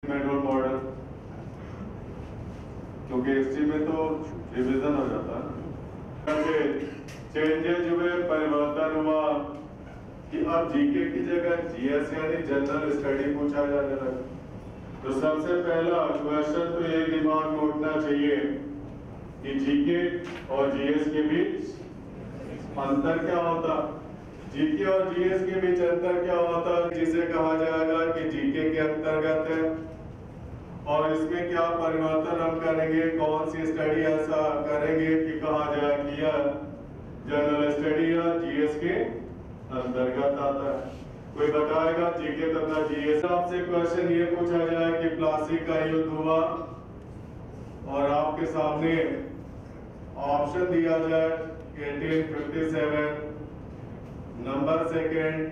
Role model, क्योंकि history में तो रिवीजन हो जाता है। चेंजेज हुए, परिवर्तन हुआ कि अब जीके की जगह जीएस यानी जनरल स्टडी पूछा जाने लगा। तो सबसे पहला क्वेश्चन तो ये दिमाग में उठना चाहिए कि जीके और जीएस के बीच अंतर क्या होता। जीके और जीएस के बीच अंतर क्या होता, जिसे कहा जाएगा कि जीके के अंतर्गत है, और इसमें क्या परिवर्तन हम करेंगे, कौन सी स्टडी ऐसा करेंगे कि कहा जाए कि यह जनरल स्टडी या जीएस के अंतर्गत आता है। कोई बताएगा जीके तथा जीएस। आपसे क्वेश्चन ये पूछा जाए कि प्लासी का युद्ध हुआ और आपके सामने ऑप्शन दिया जाए 1857, number second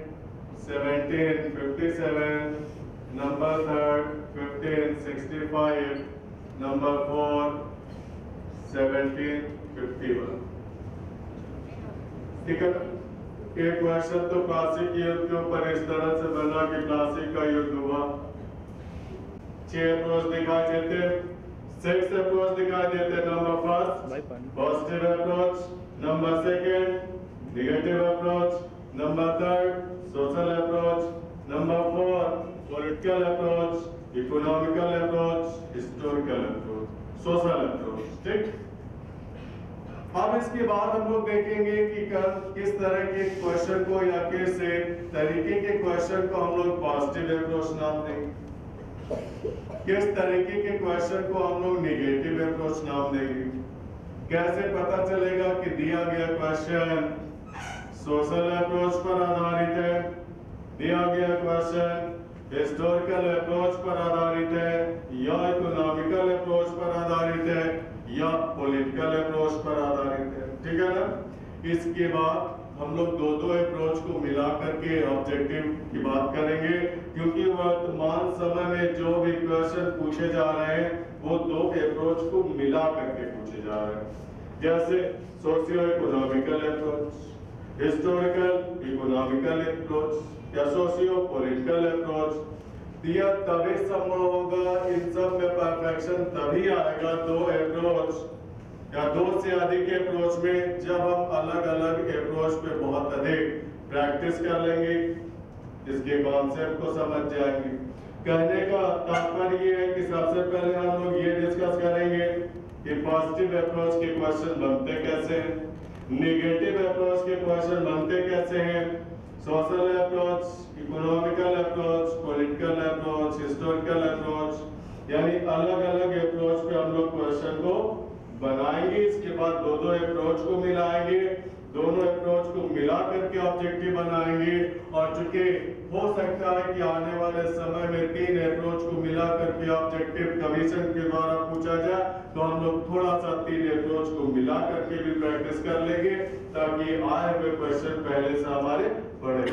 1757, number third 1565, number four 1751। ठीक है, एक क्वेश्चन तो प्लासी के युद्ध के ऊपर इस तरह से बना कि प्लासी का युद्ध हुआ। 6 अप्रोच दिखाई देते, 6 अप्रोच दिखाई देते। Number first positive approach, number second negative approach, number third social approach, number four political approach, economical approach, historical approach, social approach. ठीक, अब इसके बाद हम लोग देखेंगे कि किस तरह के क्वेश्चन को या किस तरीके के क्वेश्चन को हम लोग पॉजिटिव अप्रोच नाम देंगे, किस तरीके के क्वेश्चन को हम लोग नेगेटिव अप्रोच नाम देंगे। कैसे पता चलेगा कि दिया गया क्वेश्चन सोशल अप्रोच पर आधारित है, दिया गया क्वेश्चन हिस्टोरिकल अप्रोच पर आधारित है, या इकोनॉमिकल अप्रोच पर आधारित है, या पॉलिटिकल अप्रोच पर आधारित है। ठीक है ना। इसके बाद हम लोग दो अप्रोच को मिला करके ऑब्जेक्टिव की बात करेंगे, क्योंकि वर्तमान समय में जो भी क्वेश्चन पूछे जा रहे हैं वो 2 अप्रोच को मिला करके पूछे जा रहे हैं। जैसे socio economical approach, historical economical approach या सोशियो पॉलिटिकल अप्रोच। दिया तभी संभव होगा, इन सब में परफेक्शन तभी आएगा 2 अप्रोच या 2 से अधिक अप्रोच में, जब हम अलग अलग अप्रोच पे बहुत अधिक प्रैक्टिस कर लेंगे, इसके कॉन्सेप्ट को समझ जाएंगे। कहने का तात्पर्य ये है कि सबसे पहले हम लोग ये डिस्कस करेंगे कि पॉजिटिव अप्रोच के क्वेश्चन बनते कैसे हैं, नेगेटिव अप्रोच के क्वेश्चन बनते कैसे हैं, social approach, economical approach, political approach, historical approach, यानी अलग अलग अप्रोच पे हम लोग क्वेश्चन को बनाएंगे। इसके बाद 2 अप्रोच को मिलाएंगे, दोनों अप्रोच को मिला करके ऑब्जेक्टिव बनाएंगे। और चूंकि हो सकता है कि आने वाले समय में 3 अप्रोच को मिला करके ऑब्जेक्टिव कमीशन के द्वारा पूछा जाए, तो हम लोग थोड़ा सा 3 अप्रोच को मिला करके भी प्रैक्टिस कर लेंगे, ताकि आए हुए क्वेश्चन पहले से हमारे पढ़े।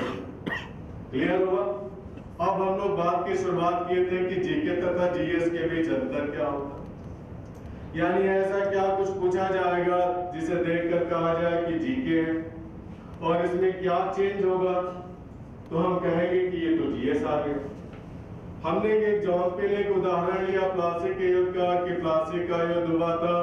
क्लियर हुआ। अब हम लोग बात की शुरुआत किए थे कि जीके तथा जीएस के बीच अंतर क्या होता है, यानी ऐसा क्या कुछ पूछा जाएगा जिसे देखकर कहा जाए कि जीके है, और इसमें क्या चेंज होगा, तो हम कहेंगे कि ये तो जीएस आ गया। हमने एक एग्जाम्पल, एक उदाहरण लिया प्लासी के युद्ध का, कि प्लासी का युद्ध हुआ था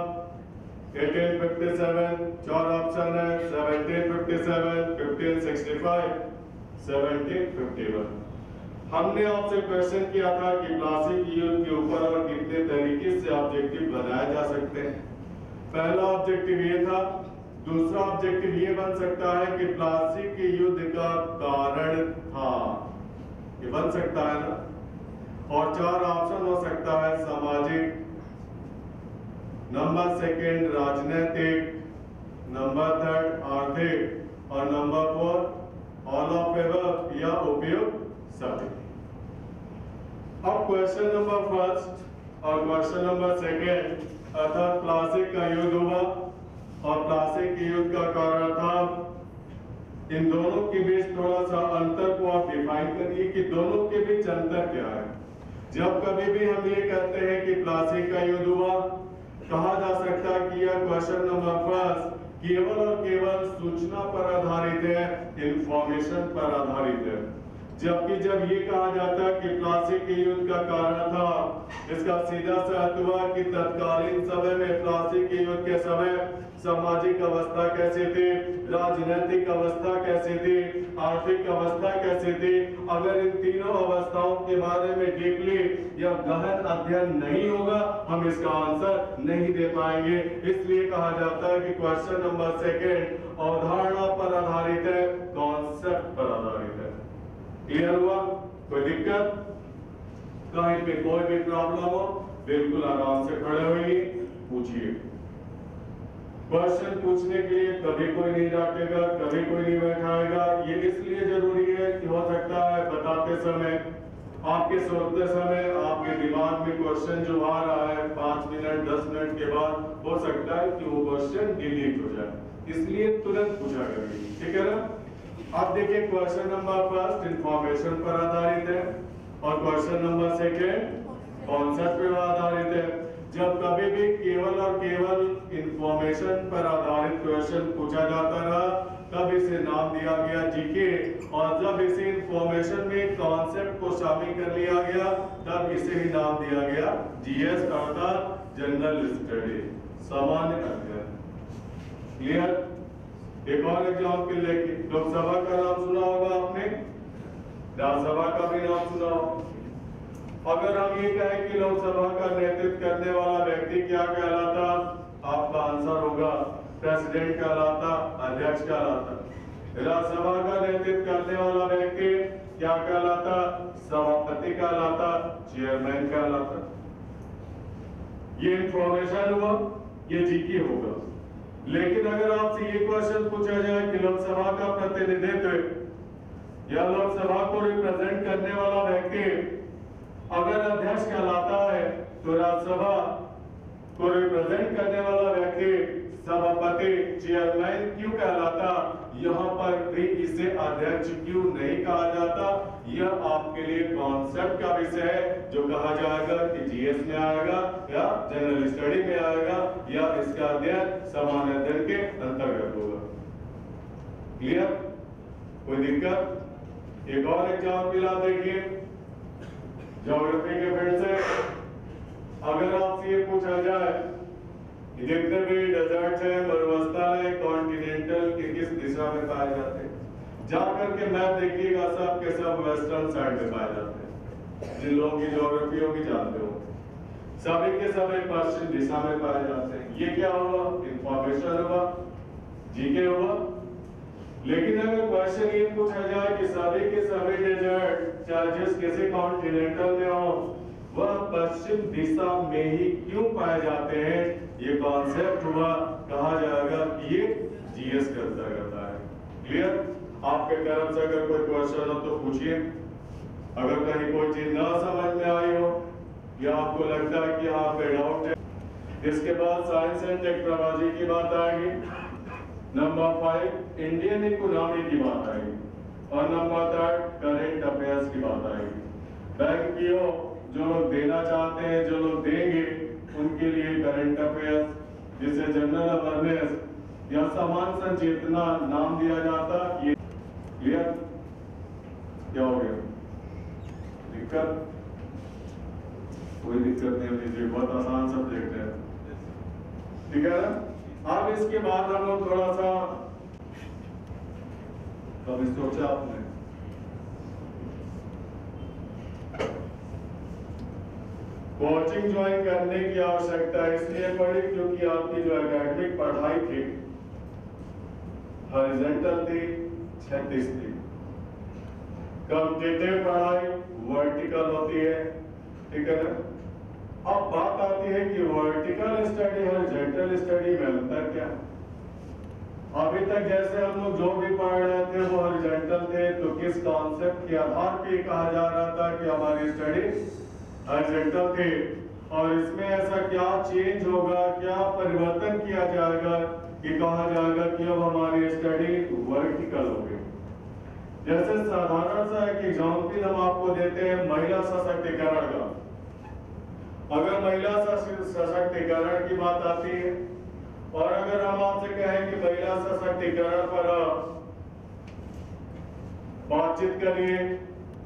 1857, 4 ऑप्शन है 1757, 1565, 1751। हमने आपसे क्वेश्चन किया था कि प्लासी के युद्ध के ऊपर और कितने तरीके से ऑब्जेक्टिव बनाए जा सकते हैं। पहला ऑब्जेक्टिव ये था। दूसरा ऑब्जेक्टिव ये बन सकता है कि प्लासी के युद्ध का कारण था, ये बन सकता है ना। और 4 ऑप्शन हो सकता है सामाजिक, नंबर सेकेंड राजनीतिक, नंबर थर्ड आर्थिक, और नंबर 4 ऑल ऑफ एवर या उपयुक्त सभी। अब क्वेश्चन नंबर फर्स्ट और क्वेश्चन नंबर सेकेंड, अर्थात प्लासी का युद्ध हुआ और प्लासी के युद्ध का कारण था, इन दोनों के बीच थोड़ा सा अंतर को आप डिफाइन करिए कि दोनों के बीच अंतर क्या है। जब कभी भी हम ये कहते हैं कि प्लासी का युद्ध हुआ, कहा जा सकता है कि यह क्वेश्चन नंबर फर्स्ट केवल और केवल सूचना पर आधारित है, इंफॉर्मेशन पर आधारित है। जबकि जब ये कहा जाता कि प्लासी के युद्ध का कारण था, इसका सीधा सा अर्थ हुआ कि तत्कालीन समय में प्लासी के युद्ध के समय सामाजिक अवस्था कैसी थी, राजनीतिक अवस्था कैसी थी, आर्थिक अवस्था कैसी थी। अगर इन तीनों अवस्थाओं के बारे में डीपली या गहन अध्ययन नहीं होगा, हम इसका आंसर नहीं दे पाएंगे। इसलिए कहा जाता है कि क्वेश्चन नंबर सेकंड अवधारणा पर आधारित है, कॉन्सेप्ट पर आधारित है। क्लियर हुआ? कोई दिक्कत? कहीं पे कोई भी प्रॉब्लम हो, बिल्कुल आराम से खड़े होइए, पूछिए। क्वेश्चन पूछने के लिए कभी कोई नहीं डांटेगा, कभी कोई नहीं बैठाएगा। ये इसलिए जरूरी है कि हो सकता है बताते समय, आपके सोचते समय आपके दिमाग में क्वेश्चन जो आ रहा है 5 मिनट 10 मिनट के बाद हो सकता है कि वो क्वेश्चन डिलीट हो जाए, इसलिए तुरंत पूछा करिए। ठीक है ना? अब देखिए क्वेश्चन नंबर फर्स्ट इंफॉर्मेशन पर आधारित है और क्वेश्चन नंबर सेकेंड कॉन्सेप्ट पर आधारित है। जब कभी भी केवल और केवल इंफॉर्मेशन पर आधारित क्वेश्चन पूछा जाता रहा, तब इसे नाम दिया गया जीके, और जब इसे इंफॉर्मेशन में कॉन्सेप्ट को शामिल कर लिया गया, तब इसे ही नाम दिया गया जीएस अर्थात जनरल स्टडी, सामान्य अध्ययन। क्लियर? एक और एग्जाम्पल लेके, लोकसभा का नाम सुना होगा आपने, राज्यसभा का भी नाम सुना होगा। अगर हम ये कहें कि लोकसभा का नेतृत्व करने वाला व्यक्ति क्या कहलाता, आपका आंसर होगा प्रेसिडेंट कहलाता, अध्यक्ष कहलाता। राज्यसभा का नेतृत्व करने वाला व्यक्ति क्या कहलाता, सभापति कहलाता, चेयरमैन कहलाता। ये इंफॉर्मेशन हुआ, ये जीके होगा। लेकिन अगर आपसे ये क्वेश्चन पूछा जाए कि लोकसभा का प्रतिनिधित्व या लोकसभा को रिप्रेजेंट करने वाला व्यक्ति अगर अध्यक्ष कहलाता है, तो राज्यसभा को रिप्रेजेंट करने वाला व्यक्ति सभापति, चेयरमैन क्यों कहलाता? यहाँ पर भी इसे अध्यक्ष क्यों नहीं कहा जाता? यह आपके लिए कॉन्सेप्ट का विषय है, जो कहा जाएगा कि जीएस में आएगा या जनरल स्टडी में आएगा या इसका अध्ययन सामान्य अध्ययन के अंतर्गत होगा। क्लियर? कोई दिक्कत? एक और एग्जाम्पल आप देखिए ज्योग्राफी के फील्ड से। अगर आपसे ये पूछा जाए कि जितने भी डेजर्ट है, मरुस्थल है, कॉन्टिनेंटल के किस दिशा में पाए जाते हैं, जाकर के मैप देखिएगा, सब के सब वेस्टर्न साइड में पाए जाते हैं। जिन लोगों की ज्योग्राफी होगी जानते हो, सभी के सब एक पश्चिम दिशा में पाए जाते हैं। ये क्या हुआ? इंफॉर्मेशन हुआ, जीके हुआ। लेकिन अगर क्वेश्चन ये पूछा जाए कि सभी के सभी डेजर्ट चाहे जिस किसी कॉन्टिनेंटल में हो, वह पश्चिम दिशा में ही क्यों पाए जाते हैं, ये कॉन्सेप्ट हुआ, कहा जाएगा कि ये जीएस के अंतर्गत है। क्लियर? आपके तरफ से अगर कोई क्वेश्चन हो तो पूछिए। अगर कहीं कोई चीज ना समझ में आई हो या आपको लगता है कि यहाँ पे डाउट है। इसके बाद साइंस एंड टेक्नोलॉजी की बात आएगी, नंबर 5 इंडियन इकोनॉमी की बात आएगी, और नंबर 3 करेंट अफेयर्स की बात आएगी। बैंक की हो, जो लोग देना चाहते हैं, जो लोग देंगे, उनके लिए करंट अफेयर्स, जिसे जनरल अवेयरनेस या सामान्य संचेतना नाम दिया जाता। ये क्लियर? क्या हो गया? दिक्कत? कोई दिक्कत नहीं होती, बहुत आसान सब्जेक्ट है। ठीक है ना? अब इसके बाद हम लोग थोड़ा सा कभी सोचा आपने कोचिंग ज्वाइन करने की आवश्यकता इसलिए पड़ी क्योंकि आपकी जो एकेडमिक पढ़ाई थी हॉरिजॉन्टल थी, क्षैतिज थी। कॉम्पिटिटिव पढ़ाई वर्टिकल होती है। ठीक है ना? अब बात आती है कि वर्टिकल स्टडी और हॉरिजॉन्टल स्टडी में अंतर क्या? अभी तक जैसे हम लोग जो भी पढ़ रहे थे वो हॉरिजॉन्टल थे, तो किस कॉन्सेप्ट के आधार पे कहा जा रहा था कि हमारी स्टडी हॉरिजॉन्टल थी, और इसमें ऐसा क्या चेंज होगा, क्या परिवर्तन किया जाएगा कि कहा जाएगा कि अब हमारी स्टडी वर्टिकल हो गई। जैसे साधारण सा एक एग्जाम्पल हम आपको देते हैं महिला सशक्तिकरण का। अगर महिला सशक्तिकरण की बात आती है, और अगर हम आपसे कहें कि महिला सशक्तिकरण पर बातचीत करिए,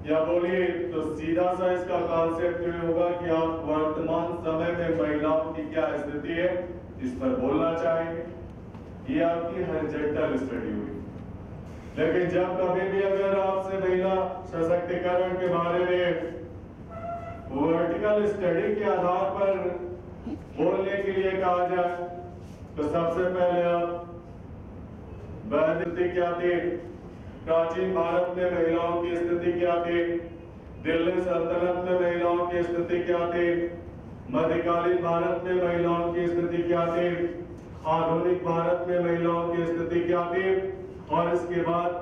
या बोलिए तो सीधा सा इसका कॉन्सेप्ट ये होगा कि आप वर्तमान समय में महिलाओं की क्या स्थिति है इस पर बोलना चाहेंगे। ये आपकी हॉरिजॉन्टल स्टडी हुई। लेकिन जब कभी भी अगर आपसे महिला सशक्तिकरण के बारे में वर्टिकल स्टडी के आधार पर बोलने के लिए कहा जाए तो सबसे पहले आप वैदिक क्या थी, प्राचीन भारत में महिलाओं की स्थिति क्या थी, दिल्ली सल्तनत में महिलाओं की स्थिति क्या थी, मध्यकालीन भारत में महिलाओं की स्थिति क्या थी, आधुनिक भारत में महिलाओं की स्थिति क्या थी, और इसके बाद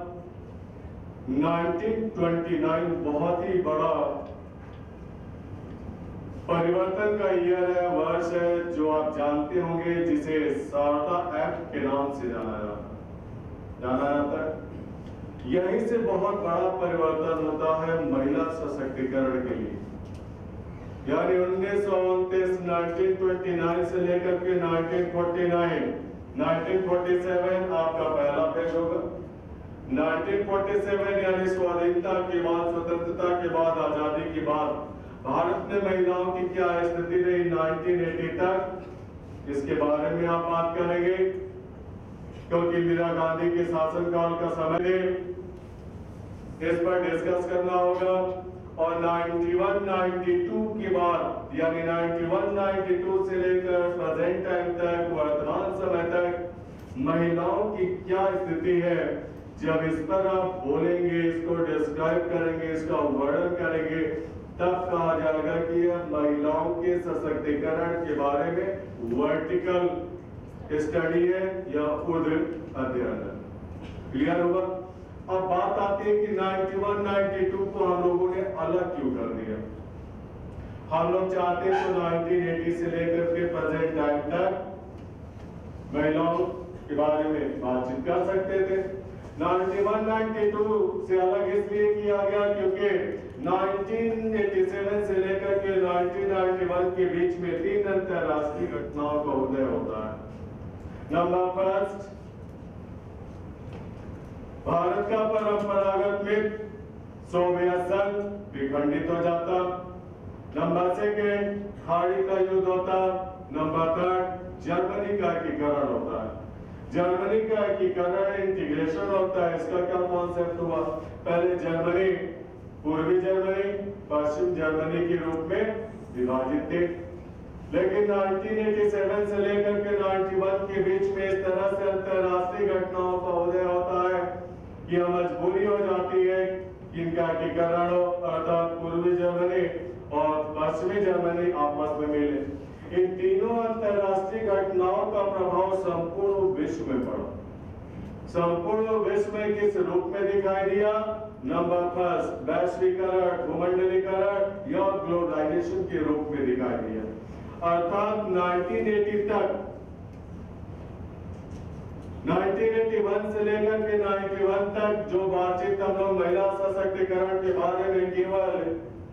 1929 बहुत ही बड़ा परिवर्तन का ईयर है, वर्ष है, जो आप जानते होंगे, जिसे सारदा एक्ट के नाम से जाना जाता है। यहीं से बहुत बड़ा परिवर्तन होता है महिला सशक्तिकरण के लिए। यानी 1929 से लेकर के 1947 आपका पहला पेज होगा। 1947 यानी स्वाधीनता के बाद, स्वतंत्रता के बाद, आजादी के बाद भारत में महिलाओं की क्या स्थिति रही 1980 तक, इसके बारे में आप बात करेंगे, क्योंकि इंदिरा गांधी के शासनकाल का समय है, इस पर डिस्कस करना होगा। और 91-92 के बाद यानी 91-92 से लेकर प्रेजेंट टाइम तक, वर्तमान समय तक महिलाओं की क्या स्थिति है, जब इस पर आप बोलेंगे, इसको डिस्क्राइब करेंगे, इसका वर्णन करेंगे, तब कहा जाएगा कि यह महिलाओं के सशक्तिकरण के बारे में वर्टिकल स्टडी है या ऊर्ध्व अध्ययन है। क्लियर होगा? अब बात आती है कि 91-92 को हम लोगों ने अलग क्यों कर दिया। हम लोग चाहते तो 1980 से लेकर के प्रेजेंट टाइम तक महिलाओं के बारे में बातचीत कर सकते थे। 91-92 से अलग इसलिए किया गया क्योंकि 1987 से लेकर के 1991 के बीच में 3 अंतरराष्ट्रीय घटनाओं का उदय होता है। नंबर फर्स्ट, भारत का परंपरागत मित्र सोवियत संघ विखंडित हो जाता। नंबर सेकेंड, खाड़ी का युद्ध होता। नंबर थर्ड, जर्मनी का एकीकरण होता है। जर्मनी का एकीकरण इंटीग्रेशन होता है। इसका क्या कॉन्सेप्ट हुआ? पहले जर्मनी पूर्वी जर्मनी पश्चिम जर्मनी के रूप में विभाजित थे, लेकिन 1987 से लेकर के 91 के बीच में इस तरह से अंतरराष्ट्रीय घटनाओं का उदय होता है कि यह मजबूरी हो जाती है कि इनका एकीकरण हो, अर्थात पूर्वी जर्मनी और पश्चिमी जर्मनी आपस में मिले। इन तीनों अंतरराष्ट्रीय घटनाओं का प्रभाव संपूर्ण विश्व में पड़ा। संपूर्ण विश्व में किस रूप में दिखाई दिया? नंबर फर्स्ट, वैश्वीकरण, भूमंडलीकरण या ग्लोबलाइजेशन के रूप में दिखाई दिया। अर्थात 1980 तक, 1981 से लेकर के 91 तक जो बातचीत हम लोग महिला सशक्तिकरण के बारे में केवल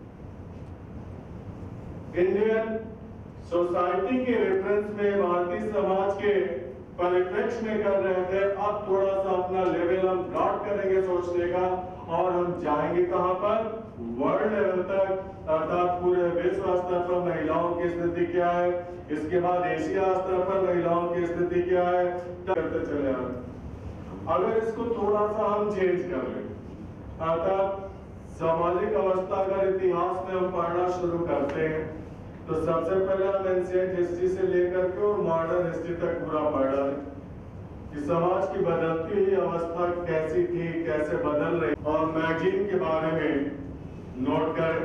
इंडियन सोसाइटी के रेफरेंस में, भारतीय समाज के परिप्रेक्ष्य में कर रहे थे, अब थोड़ा सा अपना लेवल हम ब्रॉड करेंगे सोचने का, और हम जाएंगे कहां पर? वर्ल्ड लेवल तक, अर्थात पूरे विश्व स्तर पर महिलाओं की स्थिति क्या है, इसके बाद एशिया स्तर पर महिलाओं की स्थिति क्या है, करते चले आए। अगर इसको थोड़ा सा हम चेंज कर लें, अर्थात सामाजिक अवस्था का इतिहास में हम पढ़ना शुरू करते हैं, तो सबसे पहले हम एंशिएंट हिस्ट्री से लेकर के और मॉडर्न हिस्ट्री तक पूरा पढ़ा है कि समाज की बदलती हुई अवस्था कैसी थी, कैसे बदल रही, और मैगजीन के बारे में नोट करें।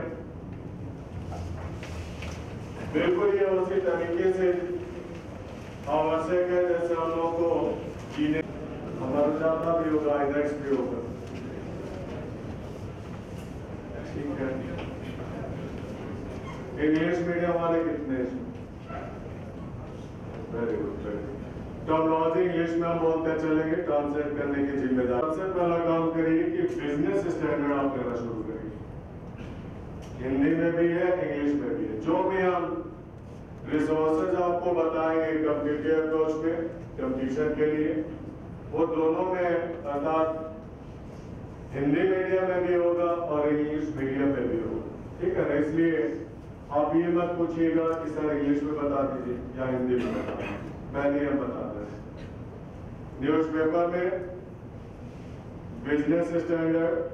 बिल्कुल ये उसी तरीके से आवश्यक है जैसे हम लोग को जीने, हमारा ज्यादा भी होगा, इंडेक्स भी होगा। ठीक है, इंग्लिश मीडियम वाले कितने? Very good, very good. Terminology English में हम बोलते चलेंगे, ट्रांसलेट करने की जिम्मेदारी। सबसे पहला काम करिए कि बिजनेस स्टैंडर्ड आप लेना शुरू करिए। हिंदी में भी है, इंग्लिश में भी है। जो भी हम रिसोर्सेज आपको बताएंगे कंप्यूटर अप्रोच में, कंप्यूटर के लिए, वो दोनों में, अर्थात हिंदी मीडियम में भी होगा और इंग्लिश मीडियम में भी होगा, ठीक है ना। इसलिए आप ये मत पूछिएगा कि सर इंग्लिश में बता दीजिए या हिंदी में बता दीजिए, मैंने हम बता दें। न्यूज़पेपर में बिजनेस स्टैंडर्ड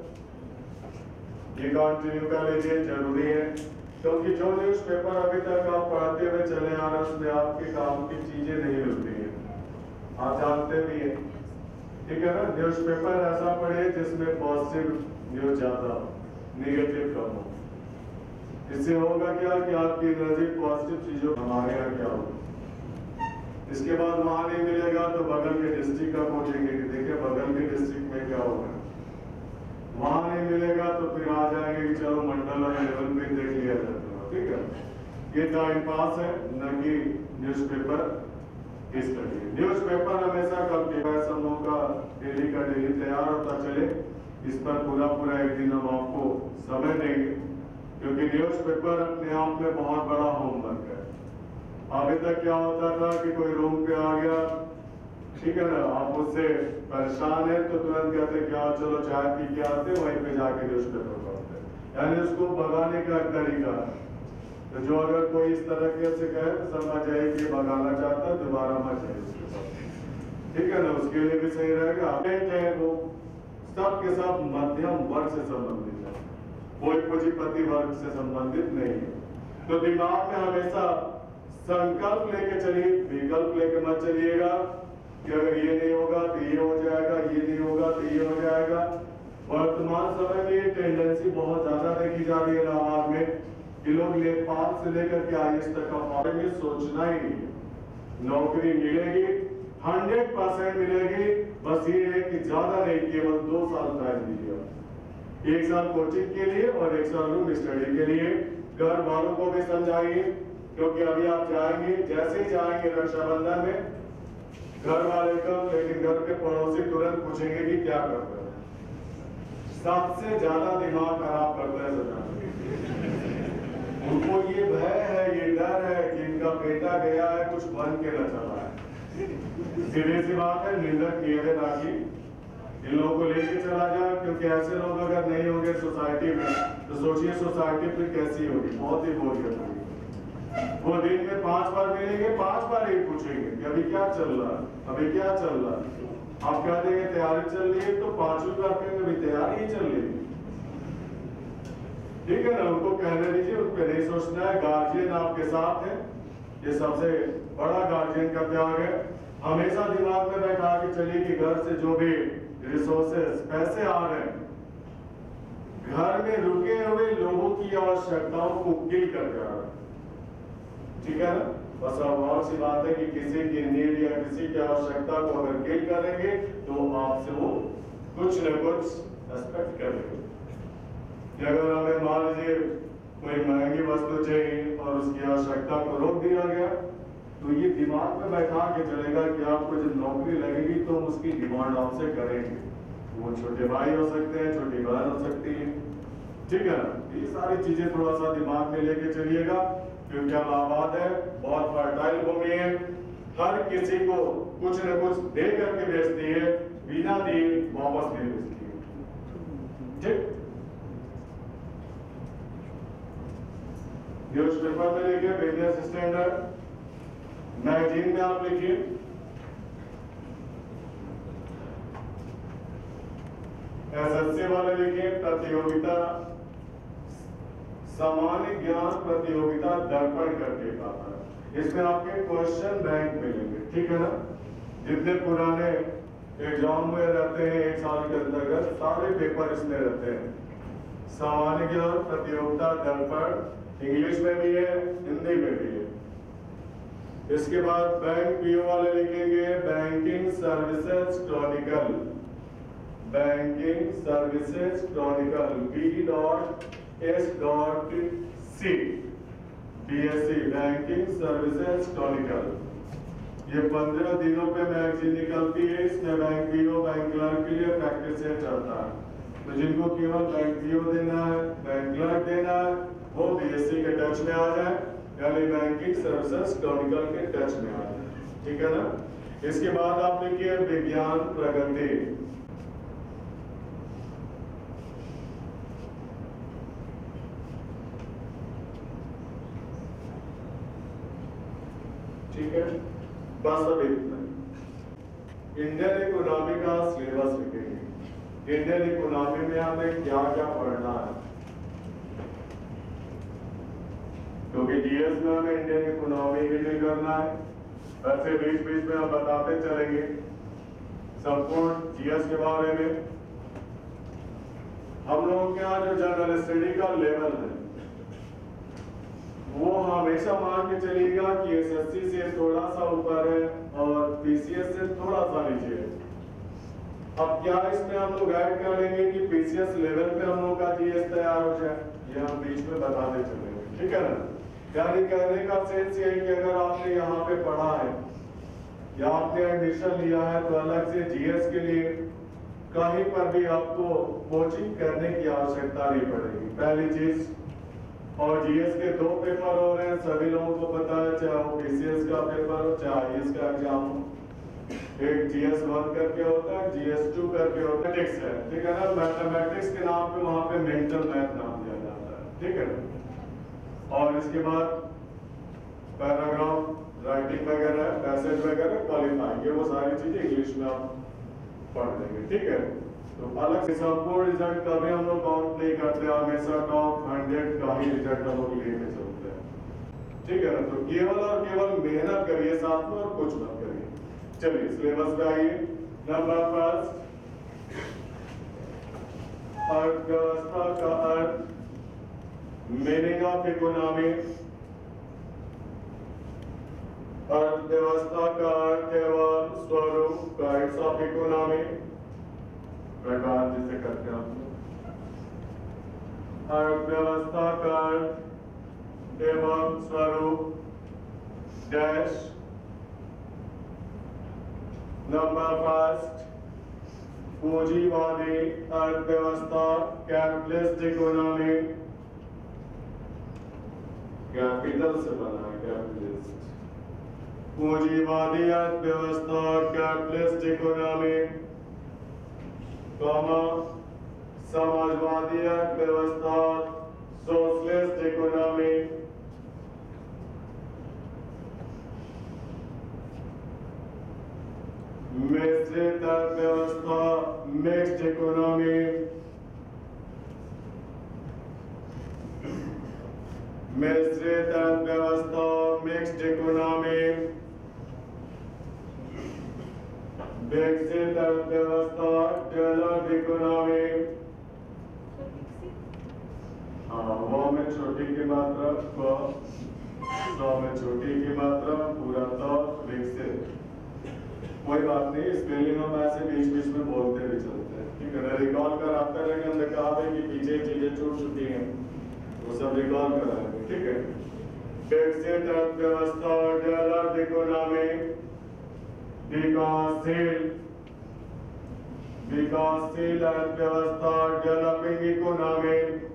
ये कंटिन्यू कर लीजिए, जरूरी है, क्योंकि जो न्यूज़पेपर अभी तक आप पढ़ते हुए चले आ रहे हैं उसमें आपके काम की चीजें नहीं मिलती हैं, आप जानते भी हैं, ठीक है ना। न्यूज़पेपर ऐसा पढ़े जिसमें पॉजिटिव न्यूज ज्यादा, नेगेटिव कम हो। इससे होगा क्या कि आपकी एनर्जी पॉजिटिव चीजों हमारे यहाँ क्या होगा। इसके बाद वहां नहीं मिलेगा तो बगल के डिस्ट्रिक्ट का पूछेंगे कि देखिए बगल के डिस्ट्रिक्ट में क्या होगा। वहां नहीं मिलेगा तो फिर आ जाएंगे कि चलो मंडल और लेवल पे देख लिया जाता है, ठीक है। ये टाइम पास है, न कि न्यूज़पेपर स्टडी। न्यूज़पेपर हमेशा कल के समूह का डेली तैयार होता चले, इस पर पूरा एक दिन हम आपको समय देंगे, क्योंकि न्यूज़पेपर अपने आप में बहुत बड़ा होमवर्क है। अभी तक क्या होता था कि कोई रूम पे आ गया, ठीक है ना, आप उससे परेशान है तो तुरंत कहते क्या चलो चाय पी के आते, वहीं पे जाके न्यूज़पेपर पढ़ते, यानी उसको भगाने का एक तरीका है। तो जो अगर कोई इस तरह के से कहे तो समझ जाए कि भगाना चाहता है, दोबारा मत जाए उसके साथ, ठीक है ना, उसके लिए भी सही रहेगा। है वो सब के सब मध्यम वर्ग से संबंधित है, कोई पूंजीपति वर्ग से संबंधित नहीं है। तो दिमाग में हमेशा संकल्प लेके चलिए, विकल्प लेके मत चलिएगा कि अगर ये नहीं होगा तो ये हो जाएगा, ये नहीं होगा तो ये हो जाएगा। वर्तमान समय में ये टेंडेंसी बहुत ज्यादा देखी जा रही है इलाहाबाद में कि लोग लेखपाल से लेकर के आईएएस तक का बारे में सोचना ही नहीं है। नौकरी मिलेगी, 100% मिलेगी, बस ये है कि ज्यादा नहीं, केवल 2 साल टाइम दीजिए, 1 साल कोचिंग के लिए और 1 साल रूम स्टडी के लिए। घर वालों को भी समझाइए, क्योंकि अभी आप जाएंगे, जैसे ही जाएंगे रक्षाबंधन में घर वाले कम, लेकिन घर के पड़ोसी तुरंत पूछेंगे कि क्या कर रहे हैं। सबसे ज्यादा दिमाग खराब करता है सजा, उनको ये भय है, ये डर है कि इनका बेटा गया है कुछ बन के न चला है। सीधी सी बात है, निंदक नियत राखी इन लोगों को लेके चला जाए, क्योंकि ऐसे लोग अगर नहीं होंगे सोसाइटी में तो सोचिए सोसाइटी फिर कैसी होगी, बहुत ही बोरियत होगी। वो दिन में 5 बार मिलेंगे, 5 बार ही पूछेंगे कि अभी क्या चल रहा है, अभी क्या चल रहा है। आप कह देंगे तैयारी चल रही है तो 5वीं बार कहेंगे अभी तैयारी ही चल रही है, ठीक है ना। उनको कहने दीजिए, उन पर नहीं सोचना है। गार्जियन आपके साथ है, ये सबसे बड़ा गार्जियन का त्याग है। हमेशा दिमाग में बैठा के चलिए कि घर से जो भी रिसोर्सेस पैसे आ रहे हैं, घर में रुके हुए लोगों की आवश्यकताओं को किल कर जा रहा है, ठीक है ना। बस बहुत सी बात है कि किसी की नीड या किसी की आवश्यकता को अगर किल करेंगे तो आपसे वो कुछ न कुछ एक्सपेक्ट करेंगे। कि अगर हमें मान लीजिए कोई महंगी वस्तु चाहिए और उसकी आवश्यकता को रोक दिया गया, तो ये दिमाग में बैठा के चलेगा कि आपको जब नौकरी लगेगी तो हम उसकी डिमांड आपसे करेंगे। वो छोटे भाई हो सकते हैं, छोटी बहन हो सकती है, ठीक है ना। ये सारी चीजें थोड़ा सा दिमाग में लेके चलिएगा, क्योंकि इलाहाबाद है, बहुत फर्टाइल भूमि है, हर किसी को कुछ न कुछ दे करके भेजती है, बिना दिए वापस नहीं भेजती है, ठीक। न्यूज़पेपर में लिखिए बिजनेस स्टैंडर्ड, मैगजीन में आप लिखिए एसएससी वाले लिखिए प्रतियोगिता, सामान्य ज्ञान प्रतियोगिता दर्पण करके आता है। इसमें आपके क्वेश्चन बैंक मिलेंगे, ठीक है ना। जितने पुराने एग्जाम हुए रहते हैं 1 साल के अंतर्गत, सारे पेपर इसमें रहते हैं। सामान्य ज्ञान प्रतियोगिता दर्पण इंग्लिश में भी है, हिंदी में भी है। इसके बाद बैंक पीओ वाले लिखेंगे banking services chronicle, banking services chronicle B.S.C, BSc banking services chronicle. ये 15 दिनों पे मैगजीन निकलती है। इसमें बैंक पीओ, बैंक क्लर्क के लिए प्रैक्टिस सेट चलता है। तो जिनको केवल बैंक पीओ देना है, बैंक क्लर्क देना है, वो बीएससी के टच में आ जाए, यानी बैंकिंग सर्विसेज क्रॉनिकल के टच में आ जाए, ठीक है ना। इसके बाद आप लिखिए विज्ञान प्रगति, ठीक है, बस अब इतना। इंडियन इकोनॉमी का सिलेबस लिखेंगे। इंडियन इकोनॉमी में हमें क्या क्या पढ़ना है, क्योंकि जीएस में हमें इंडियन इकोनॉमी ही नहीं करना है। वैसे बीच बीच में हम बताते चलेंगे संपूर्ण जीएस के बारे में। हम लोगों के यहाँ जो जनरल स्टडी का लेवल है वो हमेशा मान के चलेगा कि एसएससी से थोड़ा सा ऊपर है और पीसीएस से थोड़ा सा नीचे है। अब क्या इसमें हम लोग ऐड कर लेंगे कि पीसीएस लेवल पे हम लोग का जीएस तैयार हो जाए, ये हम बीच में बताते चलेंगे, ठीक है ना। यानी कहने का सेंस ये है कि अगर आपने यहाँ पे पढ़ा है या आपने एडमिशन लिया है तो अलग से जीएस के लिए कहीं पर भी आपको कोचिंग करने की आवश्यकता नहीं पड़ेगी, पहली चीज। और जीएस के 2 पेपर हो रहे हैं, सभी लोगों को पता है, चाहे वो पीसीएस का पेपर हो चाहे आईएएस का एग्जाम हो। एक जीएस 1 करके होता है, जीएस 2 करके होता है, मैथमेटिक्स है, ठीक है ना। मैथमेटिक्स के नाम पे वहां पे मेंटल मैथ नाम दिया जाता है, ठीक है ना। और इसके बाद पैराग्राफ राइटिंग वगैरह, पैसेज वगैरह, क्वालिफाइंग, ये वो सारी चीजें इंग्लिश में आप पढ़ लेंगे, ठीक है। तो अलग से संपूर्ण रिजल्ट कभी हम लोग काउंट नहीं करते, हमेशा टॉप 100 का ही रिजल्ट हम लोग लेके चलते हैं, ठीक है ना। तो केवल और केवल मेहनत करिए साथ में और कुछ मत करिए। चलिए सिलेबस पे आइए। नंबर फर्स्ट, अर्थव्यवस्था का अर्थ, मीनिंग ऑफ इकोनॉमी। अर्थव्यवस्था का अर्थ एवं स्वरूप, टाइप्स ऑफ इकोनॉमी, प्रकार जिसे करते हैं हम लोग। अर्थव्यवस्था का अर्थ एवं स्वरूप डैश। नंबर फर्स्ट, पूंजीवादी अर्थव्यवस्था, कैपिटलिस्ट इकोनॉमी, कैपिटल से बना है कैपिटलिस्ट। पूंजीवादी अर्थव्यवस्था, कैपिटलिस्ट इकोनॉमी, समाजवादी अर्थव्यवस्था, सोशलिस्ट इकोनॉमी। मिश्रित अर्थव्यवस्था, मिक्स्ड इकोनॉमी। मिश्रित अर्थव्यवस्था, मिक्स्ड इकोनॉमी। विकसित अर्थव्यवस्था, डेवलप्ड इकोनॉमी। वो में छोटी की मात्रा, सौ में छोटी की मात्रा, पूरा तो विकसित। कोई बात नहीं, स्पेलिंग हम ऐसे बीच बीच में बोलते भी चलते हैं, ठीक है ना। रिकॉल कराते रहेंगे, हमने कहा था कि पीछे चीजें छूट चुकी हैं वो सब रिकॉल कराएंगे, ठीक है। विकसित अर्थव्यवस्था, डेवलप्ड इकोनॉमी। विकासशील अर्थव्यवस्था, डेवलपिंग इकोनॉमी।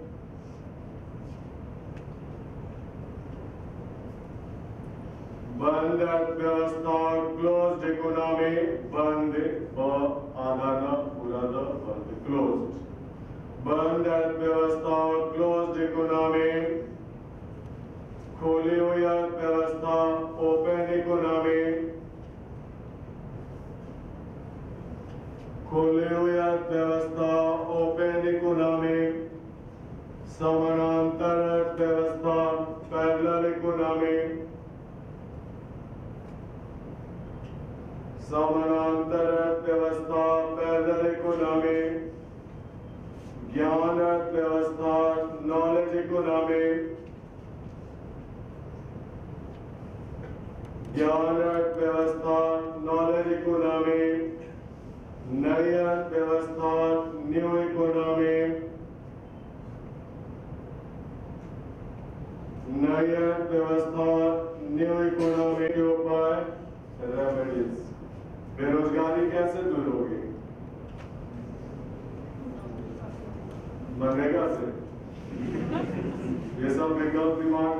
बंद अर्थव्यवस्था, क्लोज्ड इकोनॉमी। बंद आधा न पूरा द बंद, क्लोज्ड। बंद अर्थव्यवस्था, क्लोज्ड इकोनॉमी। खुली हुई अर्थव्यवस्था, ओपन इकोनॉमी। खुली हुई अर्थव्यवस्था, ओपन इकोनॉमी। समानांतर अर्थव्यवस्था, पैरेलल इकोनॉमी। समानांतर अर्थव्यवस्था, पैरेलल इकोनॉमी। ज्ञान अर्थव्यवस्था, नॉलेज इकोनॉमी। ज्ञान अर्थव्यवस्था, नॉलेज इकोनॉमी। नई अर्थव्यवस्था, न्यू इकोनॉमी। नई अर्थव्यवस्था, न्यू इकोनॉमी के ऊपर रेमेडीज। बेरोजगारी कैसे दूर होगी? मनरेगा से। ये सब विकल्प दिमाग